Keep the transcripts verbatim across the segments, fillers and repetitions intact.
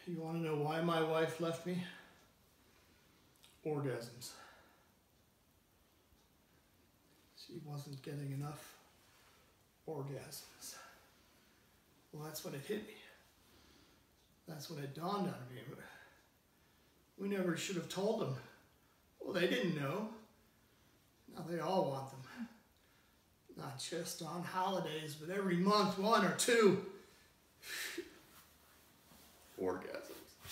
You want to know why my wife left me? Orgasms. She wasn't getting enough orgasms. Well, that's when it hit me. That's when it dawned on me. We never should have told them. Well, they didn't know. Now they all want them. Not just on holidays, but every month, one or two. Orgasms.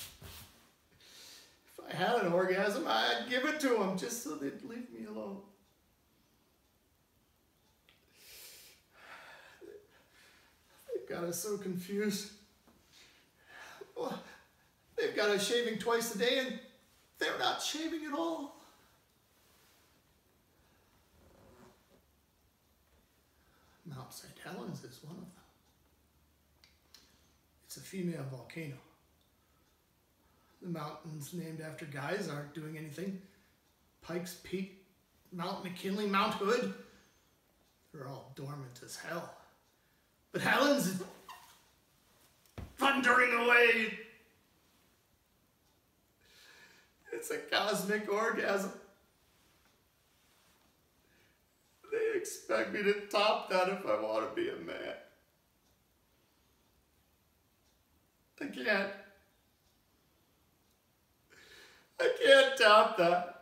If I had an orgasm, I'd give it to them just so they'd leave me alone. They've got us so confused. Well, they've got us shaving twice a day and they're not shaving at all. Mount Saint Helens is one of them. It's a female volcano. The mountains named after guys aren't doing anything. Pikes Peak, Mount McKinley, Mount Hood, they're all dormant as hell. But Helens is thundering away. It's a cosmic orgasm. They expect me to top that if I want to be a man. I can't. I can't top that.